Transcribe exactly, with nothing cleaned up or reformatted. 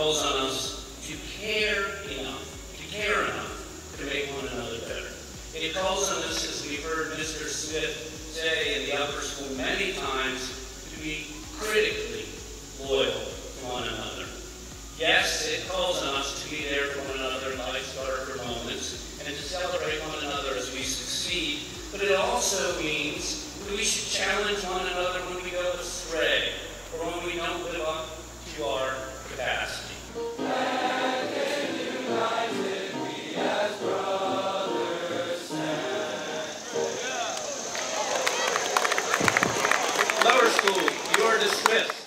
calls on us to care enough, to care enough to make one another better. It calls on us, as we've heard Mister Smith say in the upper school many times, to be critically loyal to one another. Yes, it calls on us to be there for one another in life's darker moments and to celebrate one another as we succeed, but it also means that we should challenge one another when we go astray or when we don't live up to our capacity. Lower school, you are dismissed.